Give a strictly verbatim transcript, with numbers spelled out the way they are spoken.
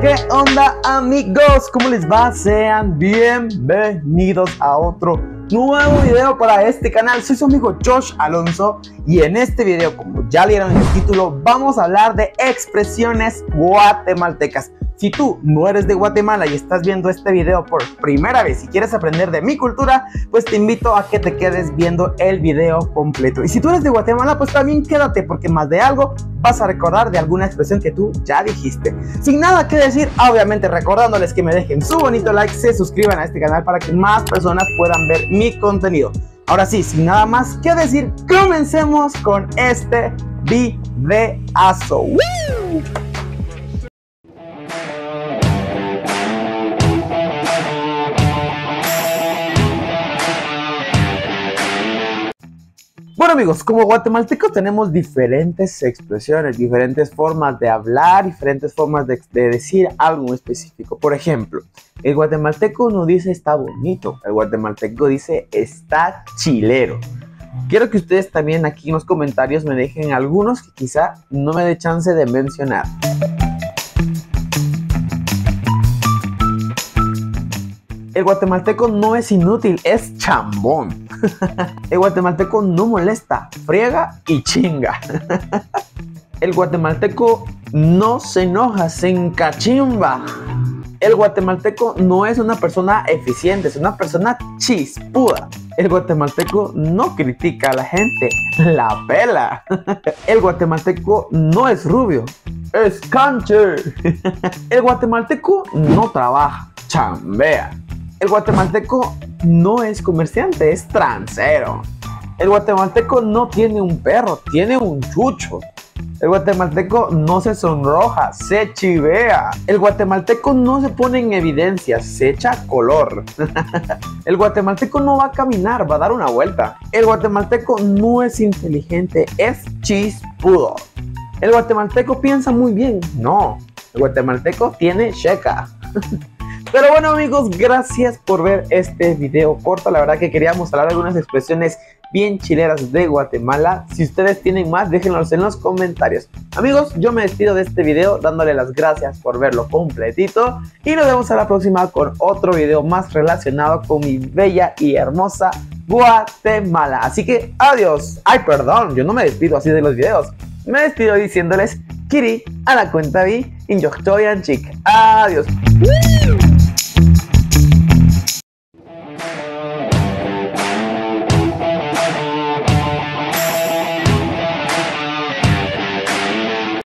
¿Qué onda, amigos? ¿Cómo les va? Sean bienvenidos a otro nuevo video para este canal. Soy su amigo Josh Alonso y en este video, como ya leyeron en el título, vamos a hablar de expresiones guatemaltecas. Si tú no eres de Guatemala y estás viendo este video por primera vez y quieres aprender de mi cultura, pues te invito a que te quedes viendo el video completo. Y si tú eres de Guatemala, pues también quédate, porque más de algo vas a recordar de alguna expresión que tú ya dijiste. Sin nada que decir, obviamente recordándoles que me dejen su bonito like, se suscriban a este canal para que más personas puedan ver mi contenido. Ahora sí, sin nada más que decir, comencemos con este videazo. ¡Woo! Bueno, amigos, como guatemaltecos tenemos diferentes expresiones, diferentes formas de hablar, diferentes formas de, de decir algo específico. Por ejemplo, el guatemalteco no dice está bonito, el guatemalteco dice está chilero. Quiero que ustedes también aquí en los comentarios me dejen algunos que quizá no me dé chance de mencionar. El guatemalteco no es inútil, es chambón. El guatemalteco no molesta, friega y chinga. El guatemalteco no se enoja, se encachimba. El guatemalteco no es una persona eficiente, es una persona chispuda. El guatemalteco no critica a la gente, la pela. El guatemalteco no es rubio, es cancher. El guatemalteco no trabaja, chambea. El guatemalteco no es comerciante, es transero. El guatemalteco no tiene un perro, tiene un chucho. El guatemalteco no se sonroja, se chivea. El guatemalteco no se pone en evidencia, se echa color. El guatemalteco no va a caminar, va a dar una vuelta. El guatemalteco no es inteligente, es chispudo. El guatemalteco piensa muy bien, no. El guatemalteco tiene checa. Pero bueno, amigos, gracias por ver este video corto. La verdad que queríamos hablar de algunas expresiones bien chileras de Guatemala. Si ustedes tienen más, déjenlos en los comentarios. Amigos, yo me despido de este video dándole las gracias por verlo completito. Y nos vemos a la próxima con otro video más relacionado con mi bella y hermosa Guatemala. Así que adiós. Ay, perdón, yo no me despido así de los videos. Me despido diciéndoles Kiri a la cuenta vi en Yoktoyan Chic. Adiós.